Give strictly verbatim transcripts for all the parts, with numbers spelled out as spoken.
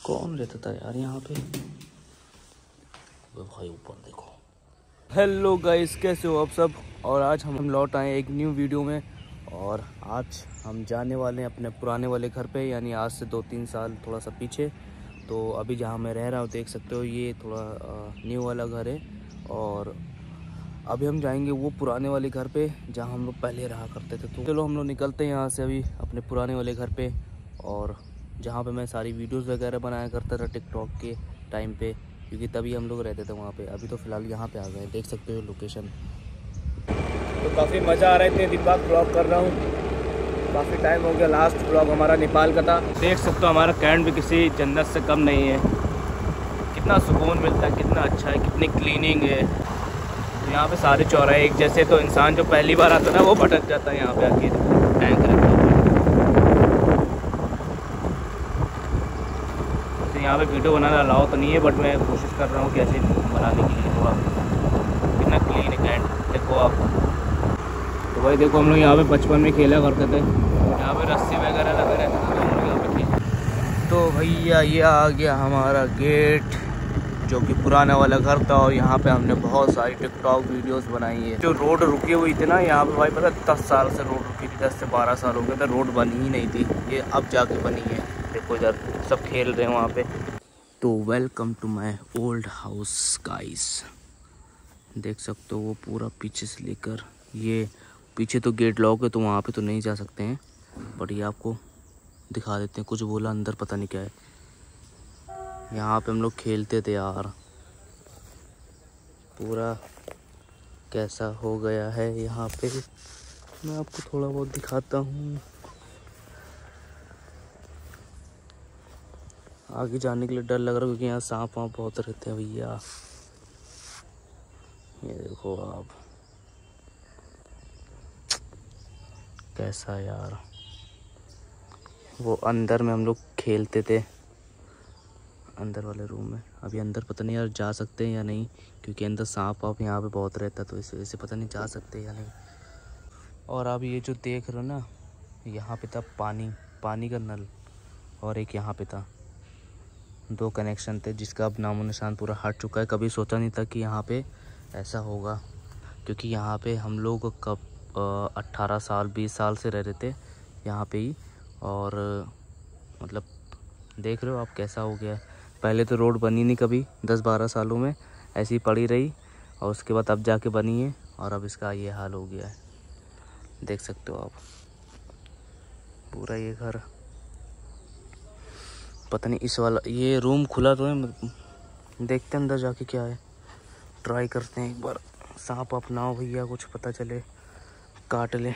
कौन रहता था यार यहाँ पे? भाई ऊपर देखो। हेलो गाइस, कैसे हो आप सब? और आज हम लौट आए एक न्यू वीडियो में। और आज हम जाने वाले हैं अपने पुराने वाले घर पे, यानी आज से दो तीन साल थोड़ा सा पीछे। तो अभी जहाँ मैं रह रहा हूँ देख सकते हो, ये थोड़ा न्यू वाला घर है। और अभी हम जाएंगे वो पुराने वाले घर पे जहाँ हम लोग पहले रहा करते थे। तो चलो हम लोग निकलते हैं यहाँ से अभी अपने पुराने वाले घर पे, और जहाँ पे मैं सारी वीडियोस वगैरह बनाया करता था टिकटॉक के टाइम पे, क्योंकि तभी हम लोग रहते थे वहाँ पे। अभी तो फ़िलहाल यहाँ पे आ गए, देख सकते हो लोकेशन। तो काफ़ी मज़ा आ रहा है, इतने दिन बाद ब्लॉग कर रहा हूँ। काफ़ी टाइम हो गया, लास्ट ब्लॉग हमारा नेपाल का था। देख सकते हो हमारा कैंट भी किसी जन्नत से कम नहीं है। कितना सुकून मिलता है, कितना अच्छा है, कितनी क्लीनिंग है। यहाँ पे सारे चौराहे एक जैसे, तो इंसान जो पहली बार आता है ना वो भटक जाता है यहाँ पे आके। टैंक रखता है तो यहाँ पे वीडियो बनाना अलाउ तो नहीं है, बट मैं कोशिश कर रहा हूँ कि ऐसे बनाने के लिए। थोड़ा कितना क्लीन है कैंट, देखो आप। तो भाई देखो, हम लोग यहाँ पे बचपन में खेला करते थे, यहाँ पे रस्सी वगैरह लगे रहते थे, तो हम लोग यहाँ पे खेल। तो भैया ये आ गया हमारा गेट, जो कि पुराना वाला घर था। और यहाँ पे हमने बहुत सारी टिकटॉक वीडियोस बनाई है। जो रोड रुकी हुई थी ना यहाँ पे, भाई पता दस साल से रोड रुकी थी, दस से बारह साल हो गए थे, रोड बनी ही नहीं थी। ये अब जाके बनी है। देखो इधर सब खेल रहे हैं वहाँ पे। तो welcome to my old house guys. देख सकते हो वो पूरा पीछे से लेकर, ये पीछे तो गेट लॉक है तो वहाँ पे तो नहीं जा सकते हैं, बट ये आपको दिखा देते हैं। कुछ बोला अंदर, पता नहीं क्या है। यहाँ पे हम लोग खेलते थे यार। पूरा कैसा हो गया है यहाँ पे, मैं आपको थोड़ा बहुत दिखाता हूँ। आगे जाने के लिए डर लग रहा है, क्योंकि यहाँ सांप वाँप बहुत रहते हैं भैया। ये देखो आप, कैसा यार। वो अंदर में हम लोग खेलते थे, अंदर वाले रूम में। अभी अंदर पता नहीं यार जा सकते हैं या नहीं, क्योंकि अंदर सांप वाप यहाँ पे बहुत रहता, तो इस वजह से पता नहीं जा सकते या नहीं। और अब ये जो देख रहे हो ना, यहाँ पे था पानी पानी का नल, और एक यहाँ पे था। दो कनेक्शन थे, जिसका अब नामो निशान पूरा हट चुका है। कभी सोचा नहीं था कि यहाँ पे ऐसा होगा, क्योंकि यहाँ पे हम लोग कब अट्ठारह साल बीस साल से रह रहे थे यहाँ पे ही। और मतलब देख रहे हो आप कैसा हो गया। पहले तो रोड बनी नहीं कभी, दस बारह सालों में ऐसी पड़ी रही, और उसके बाद अब जाके बनी है, और अब इसका ये हाल हो गया है। देख सकते हो आप पूरा ये घर। पता नहीं इस वाला ये रूम खुला तो है, देखते हैं अंदर जाके क्या है। ट्राई करते हैं एक बार। सांप अपनाओ भैया, कुछ पता चले काट ले।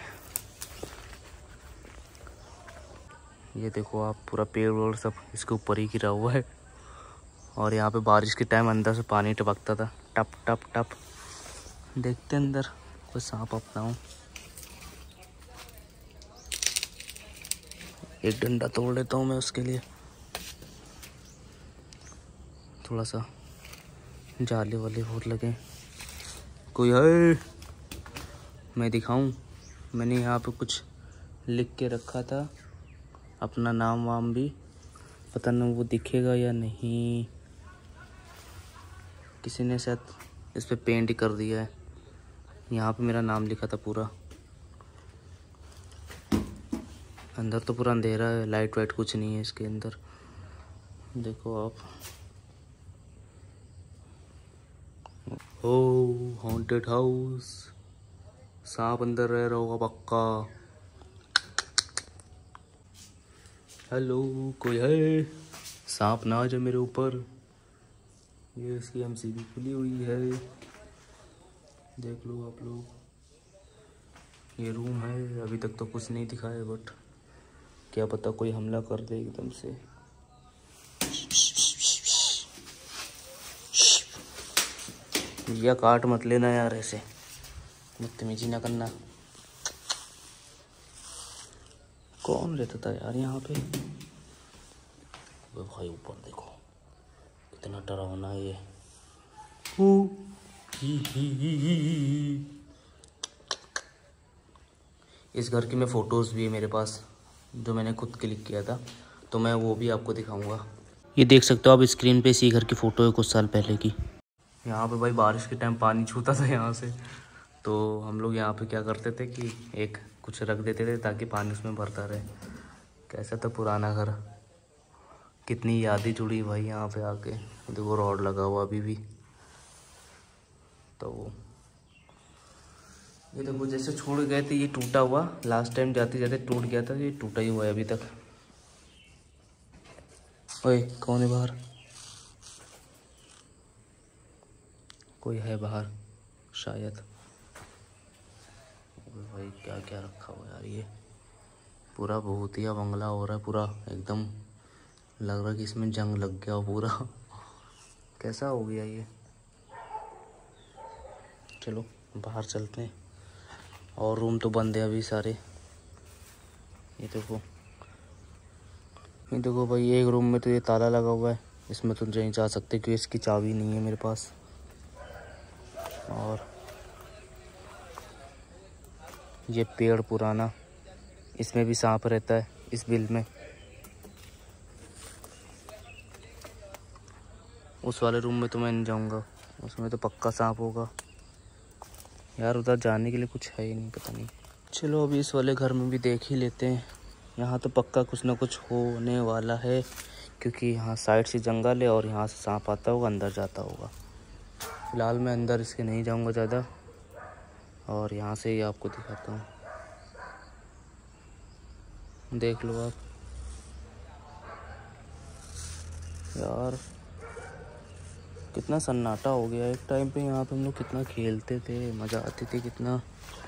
ये देखो आप, पूरा पेड़ वेड़ सब इसके ऊपर ही गिरा हुआ है। और यहाँ पे बारिश के टाइम अंदर से पानी टपकता था, टप टप टप। देखते हैं अंदर कोई सांप अपनाओ। एक डंडा तोड़ लेता हूँ मैं उसके लिए। थोड़ा सा जाले वाले बहुत लगे। कोई है? मैं दिखाऊं? मैंने यहाँ पे कुछ लिख के रखा था, अपना नाम वाम भी। पता नहीं वो दिखेगा या नहीं। किसी ने शायद इस पे पेंट ही कर दिया है। यहाँ पे मेरा नाम लिखा था पूरा। अंदर तो पूरा अंधेरा है, लाइट वाइट कुछ नहीं है इसके अंदर। देखो आप। ओ हॉन्टेड हाउस, सांप अंदर रह रहा होगा पक्का। हेलो, कोई है? सांप ना आ जाए मेरे ऊपर। ये इसकी एमसीबी खुली हुई है, देख लो आप लोग। ये रूम है, अभी तक तो कुछ नहीं दिखा है, बट क्या पता कोई हमला कर दे एकदम से। या काट मत लेना यार, ऐसे बदतमीजी ना करना। कौन रहता था यार यहाँ पे? भाई ऊपर देखो, कितना डरावना है ये। ही ही ही ही। इस घर की मैं फ़ोटोज़ भी है मेरे पास, जो मैंने खुद क्लिक किया था, तो मैं वो भी आपको दिखाऊंगा। ये देख सकते हो आप स्क्रीन पे, इसी घर की फ़ोटो है कुछ साल पहले की। यहाँ पे भाई बारिश के टाइम पानी छूता था यहाँ से, तो हम लोग यहाँ पे क्या करते थे कि एक कुछ रख देते थे ताकि पानी उसमें भरता रहे। कैसा था पुराना घर, कितनी यादें जुड़ी भाई यहाँ पे आके। देखो रॉड लगा हुआ अभी भी। तो ये देखो जैसे छोड़ गए थे ये टूटा हुआ, लास्ट टाइम जाते जाते टूट गया था, ये टूटा ही हुआ है अभी तक। ओए कौन है बाहर? कोई है बाहर शायद। भाई क्या क्या रखा हुआ यार, ये पूरा भूतिया बंगला हो रहा है पूरा एकदम। लग रहा है कि इसमें जंग लग गया हो पूरा। कैसा हो गया ये। चलो बाहर चलते हैं। और रूम तो बंद है अभी सारे। ये देखो, ये देखो भाई एक रूम में तो ये ताला लगा हुआ है, इसमें तो नहीं जा सकते क्योंकि इसकी चाबी नहीं है मेरे पास। और ये पेड़ पुराना, इसमें भी सांप रहता है इस बिल में। उस वाले रूम में तो मैं नहीं जाऊंगा, उसमें तो पक्का सांप होगा यार। उधर जाने के लिए कुछ है ही नहीं, पता नहीं। चलो अभी इस वाले घर में भी देख ही लेते हैं। यहाँ तो पक्का कुछ ना कुछ होने वाला है क्योंकि यहाँ साइड से जंगल है और यहाँ से सांप आता होगा, अंदर जाता होगा। फिलहाल मैं अंदर इसके नहीं जाऊँगा ज़्यादा, और यहाँ से ही आपको दिखाता हूँ। देख लो आप यार, कितना सन्नाटा हो गया। एक टाइम पे यहाँ पे हम लोग कितना खेलते थे, मज़ा आती थी कितना।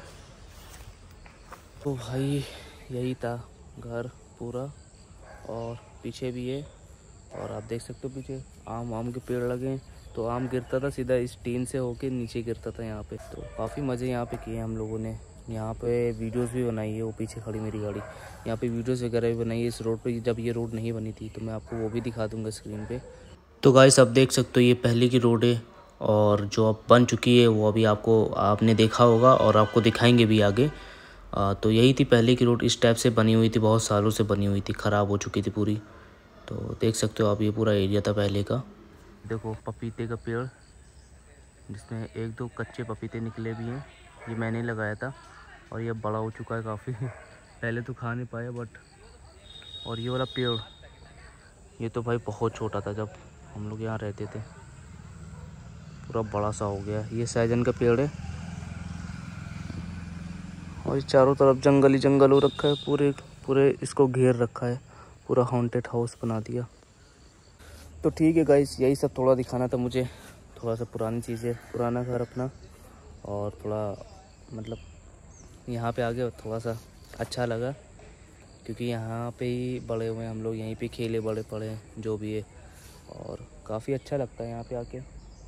तो भाई यही था घर पूरा, और पीछे भी है। और आप देख सकते हो पीछे आम आम के पेड़ लगे हैं, तो आम गिरता था सीधा इस टीन से होके नीचे गिरता था यहाँ पे। तो काफ़ी मज़े यहाँ पे किए हम लोगों ने। यहाँ पे वीडियोस भी बनाई है, वो पीछे खड़ी मेरी गाड़ी, यहाँ पे वीडियोस वगैरह भी बनाई है इस रोड पे। जब ये रोड नहीं बनी थी तो मैं आपको वो भी दिखा दूँगा स्क्रीन पे। तो गाइस अब देख सकते हो ये पहले की रोड है, और जो अब बन चुकी है वो अभी आपको आपने देखा होगा और आपको दिखाएंगे भी आगे। आ, तो यही थी पहले की रोड, इस टाइप से बनी हुई थी, बहुत सालों से बनी हुई थी, ख़राब हो चुकी थी पूरी। तो देख सकते हो आप ये पूरा एरिया था पहले का। देखो पपीते का पेड़, जिसमें एक दो कच्चे पपीते निकले भी हैं, ये मैंने लगाया था और ये बड़ा हो चुका है काफ़ी। पहले तो खा नहीं पाया बट। और ये वाला पेड़, ये तो भाई बहुत छोटा था जब हम लोग यहाँ रहते थे, पूरा बड़ा सा हो गया। ये सहजन का पेड़ है, और ये चारों तरफ जंगल ही जंगल हो रखा है, पूरे पूरे इसको घेर रखा है, पूरा हॉन्टेड हाउस बना दिया। तो ठीक है गाइस, यही सब थोड़ा दिखाना था मुझे, थोड़ा सा पुरानी चीज़ें, पुराना घर अपना, और थोड़ा मतलब यहाँ पे आके थोड़ा सा अच्छा लगा क्योंकि यहाँ पे ही बड़े हुए हम लोग, यहीं पे खेले बड़े पड़े जो भी है, और काफ़ी अच्छा लगता है यहाँ पे आके।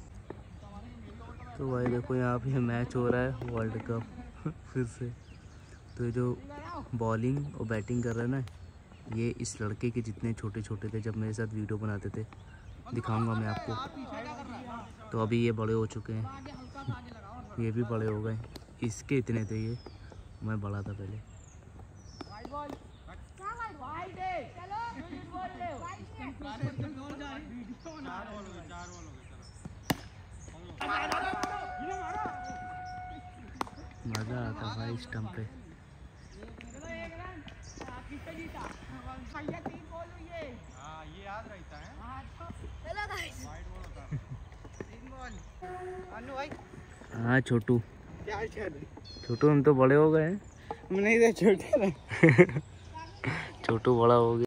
तो भाई देखो यहाँ पे मैच हो रहा है वर्ल्ड कप फिर से। तो ये जो बॉलिंग और बैटिंग कर रहा है ना, ये इस लड़के के जितने छोटे छोटे थे जब मेरे साथ वीडियो बनाते थे, दिखाऊंगा मैं आपको। तो अभी ये बड़े हो चुके हैं, ये भी बड़े हो गए, इसके इतने थे ये, मैं बड़ा था पहले। मज़ा आता भाई स्टंप पे। हाँ छोटू, छोटू हम तो बड़े हो गए हैं। नहीं छोटे छोटू बड़ा हो गया।